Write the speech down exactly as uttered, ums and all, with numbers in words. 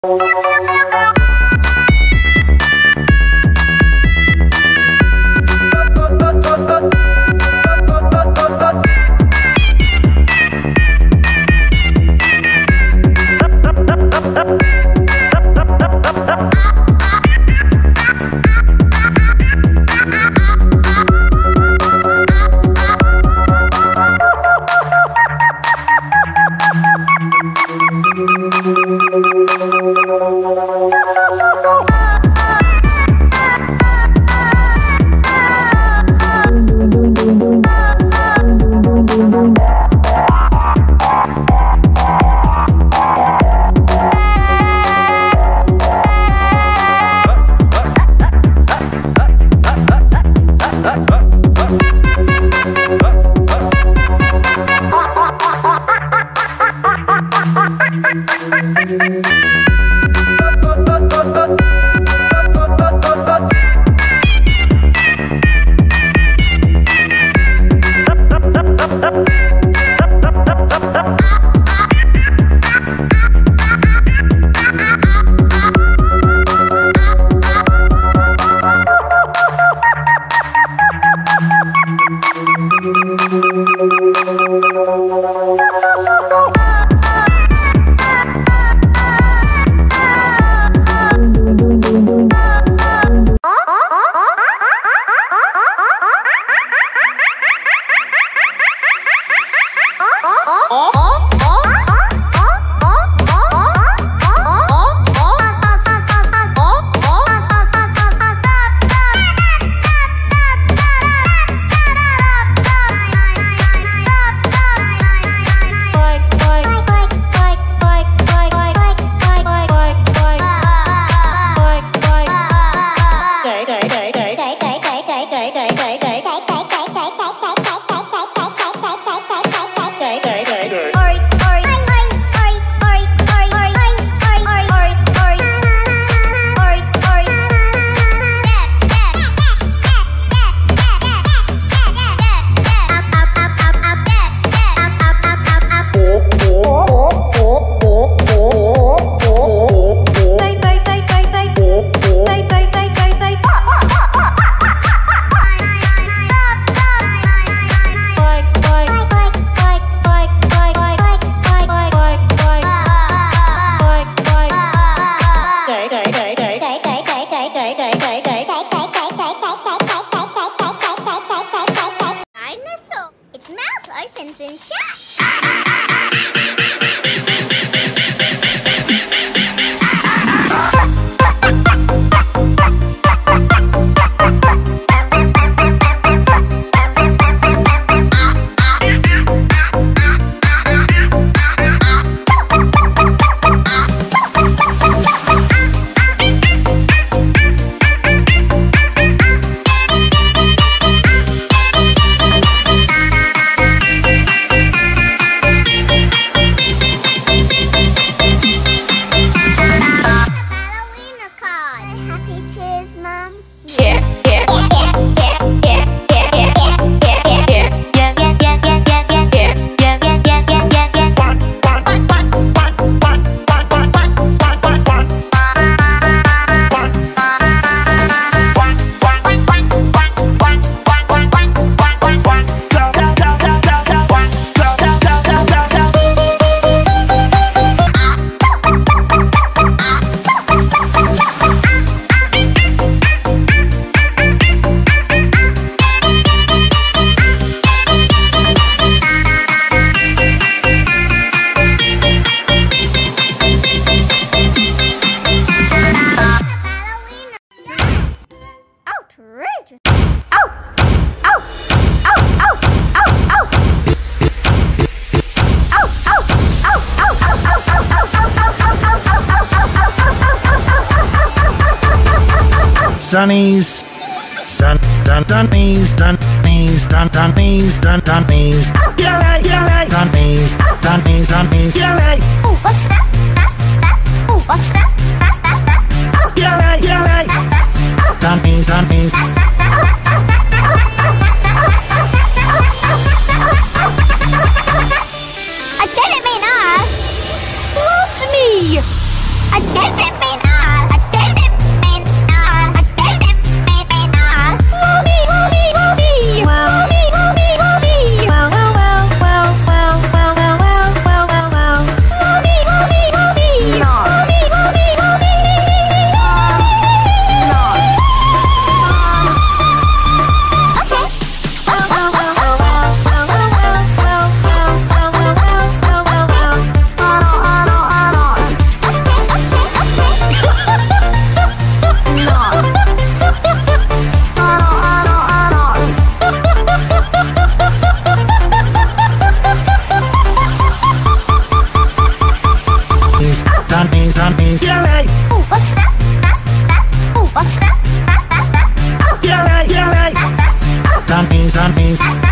Sunnies, sun, dun, dunnies, dunnies, dun, dunnies, dun, dunnies. You're right, you're right. Dunnies, dunnies, dunnies. You're right. Ooh, what's that? That, that, that. Ooh, what's that? That, that, that. Oh. You're right, you're right. Dunnies, dunnies. I didn't mean us. Lost me. I didn't. Danny's, Danny's, Danny's, yeah, right. Ooh, what's that? That, that. Ooh, what's that? That, that, that. Oh, yeah, right, yeah, right. that, that. Oh, Danny's, Danny's. that, that.